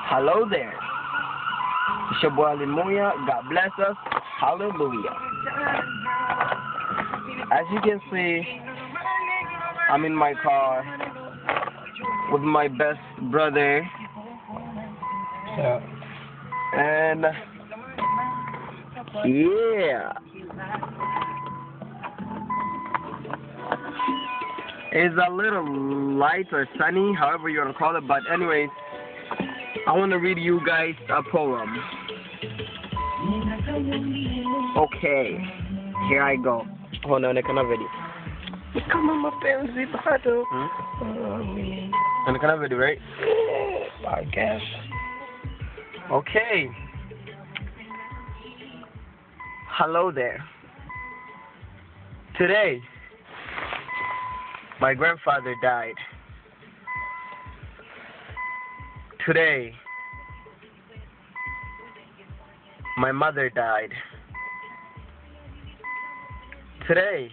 Hello there. It's your boy Limuya. God bless us. Hallelujah. As you can see, I'm in my car with my best brother. Yeah. And yeah. It's a little light or sunny, however you want to call it, but anyways, I want to read you guys a poem. Okay, here I go. Hold on, can I read it? Come on, my fancy bottle. And can I read it, right? Yeah, I guess. Okay. Hello there. Today, my grandfather died. Today, my mother died. Today,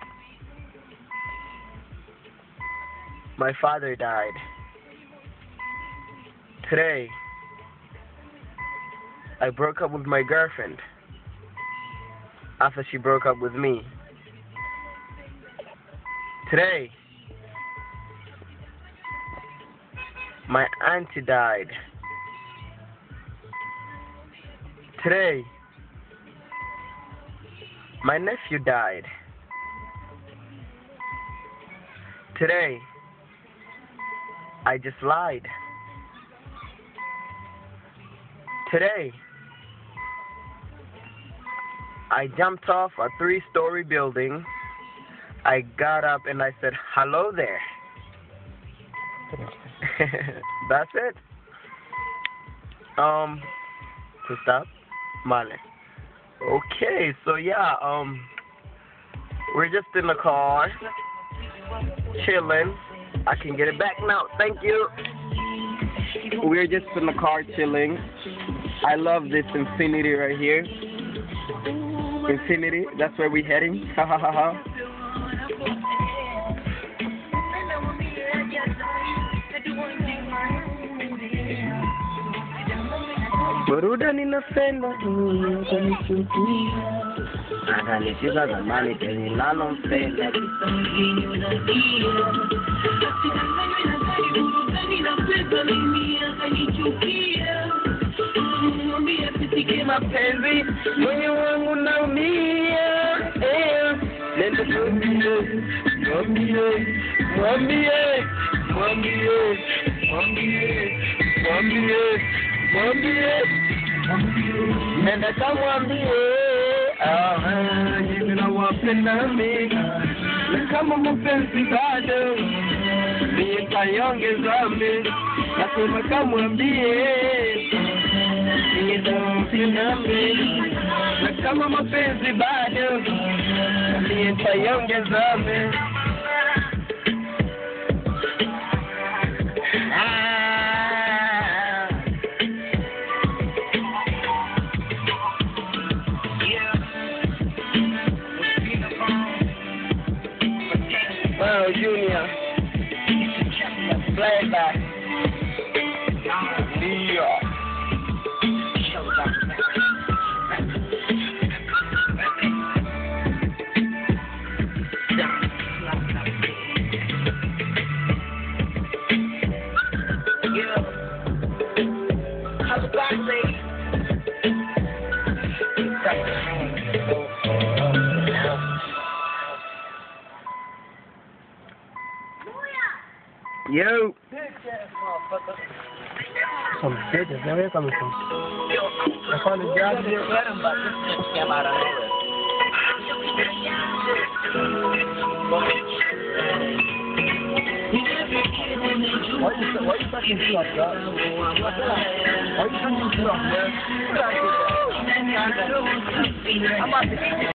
my father died. Today, I broke up with my girlfriend after she broke up with me. Today, my auntie died. Today, my nephew died. Today, I just lied. Today, I jumped off a 3-story building. I got up and I said, hello there. That's it. To stop? Male. Okay, so yeah, we're just in the car, chilling. I can get it back now, thank you. We're just in the car chilling. I love this infinity right here. Infinity, that's where we're heading. Ha ha ha ha. Buruda ninapenda kanichukia ananishika zamani teni nalompenda mapenzi moyo wangu naumia nenda mwambie mwambie mwambie mwambie mwambie mwambie nenda kamwambie hivi nawapenda mimi na kama mapenzi bado nitaongeza mimi nasema kamwambie nitawapenda mimi na kama mapenzi bado nitaongeza mimi. Well, Junior, playback, New York. Yo. Some bitches, where you coming from? I found a job here. Why you fucking stuff, bro? Why you fucking stuff, man? I'm about to